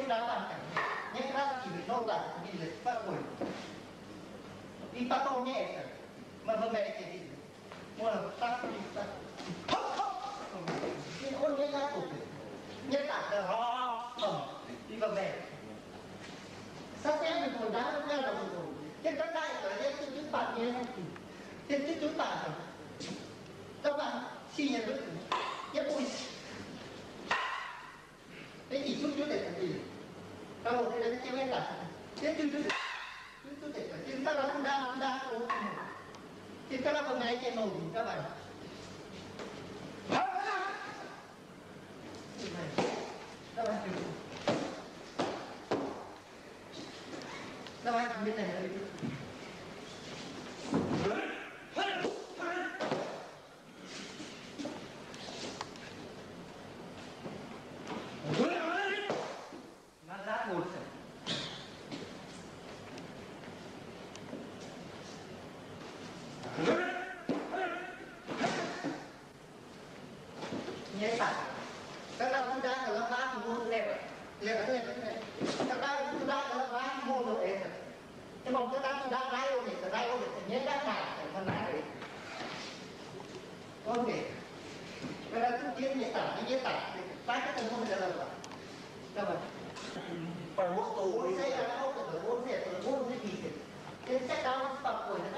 tiếng đá làm cảnh nhé ra chỉ bị nô là bị liệt phát quỷ đi phát tô nhẹ mà mẹ thì mua là ta đi ta cái ôn nhé ra tụt nhé tạt là đi vào mẹ sao xem mình còn đá nó ra rồi trên các đại ở đây chúng bạn như trên chúng bạn các bạn xin nhận được nhé bụi cái gì chút để làm gì các bạn thấy là cái là thế chút để chúng ta đang chúng ta đang ngày trên màu gì các bạn các bạn biết này nhé sạch các bạn cũng đang ở lá thì mua đẹp đẹp này các bạn cũng đang ở lá mua đồ đẹp nhưng mà các bạn cũng đang lái ô thì lái ô thì nhé đá này phần này đấy ok cái đó cũng kiếm nhé sạch thì phát cái thân không thể làm được các bạn phải mua tủ xe là không được mua xe gì trên sách đó nó tập rồi